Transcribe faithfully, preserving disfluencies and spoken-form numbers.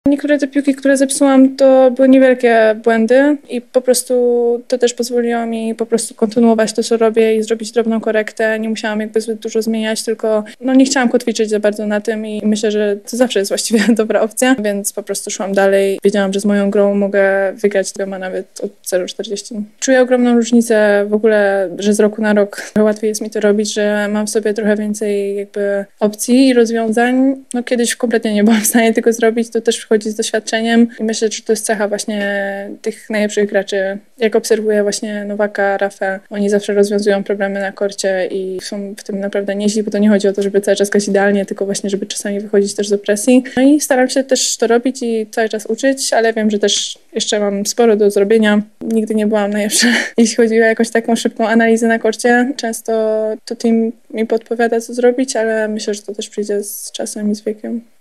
Niektóre te piłki, które zepsułam, to były niewielkie błędy i po prostu to też pozwoliło mi po prostu kontynuować to, co robię i zrobić drobną korektę. Nie musiałam jakby zbyt dużo zmieniać, tylko no nie chciałam kotwiczyć za bardzo na tym i myślę, że to zawsze jest właściwie dobra opcja, więc po prostu szłam dalej. Wiedziałam, że z moją grą mogę wygrać ma nawet od zero przecinek czterdzieści. Czuję ogromną różnicę w ogóle, że z roku na rok łatwiej jest mi to robić, że mam w sobie trochę więcej jakby opcji i rozwiązań. No kiedyś kompletnie nie byłam w stanie tego zrobić, to też przychodzi z doświadczeniem i myślę, że to jest cecha właśnie tych najlepszych graczy. Jak obserwuję właśnie Nowaka, Rafę, oni zawsze rozwiązują problemy na korcie i są w tym naprawdę nieźli, bo to nie chodzi o to, żeby cały czas grać idealnie, tylko właśnie, żeby czasami wychodzić też z opresji. No i staram się też to robić i cały czas uczyć, ale wiem, że też jeszcze mam sporo do zrobienia. Nigdy nie byłam najlepsza, jeśli chodzi o jakąś taką szybką analizę na korcie. Często to team mi podpowiada, co zrobić, ale myślę, że to też przyjdzie z czasem i z wiekiem.